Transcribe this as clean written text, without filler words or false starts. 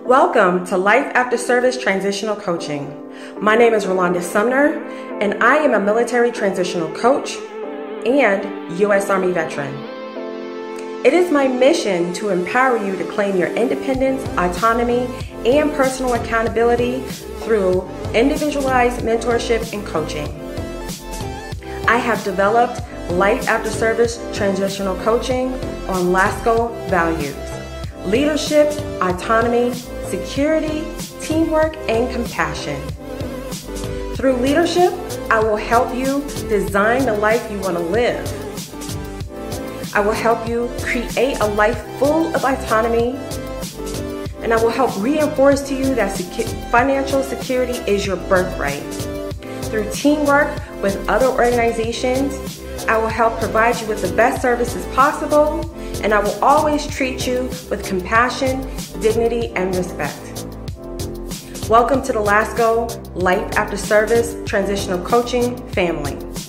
Welcome to Life After Service Transitional Coaching. My name is Rolande Sumner, and I am a military transitional coach and U.S. Army veteran. It is my mission to empower you to claim your independence, autonomy, and personal accountability through individualized mentorship and coaching. I have developed Life After Service Transitional Coaching on LASTCo values: leadership, autonomy, security, teamwork, and compassion. Through leadership, I will help you design the life you want to live. I will help you create a life full of autonomy, and I will help reinforce to you that financial security is your birthright. Through teamwork with other organizations, I will help provide you with the best services possible, and I will always treat you with compassion, dignity, and respect. Welcome to the LASTCo Life After Service Transitional Coaching family.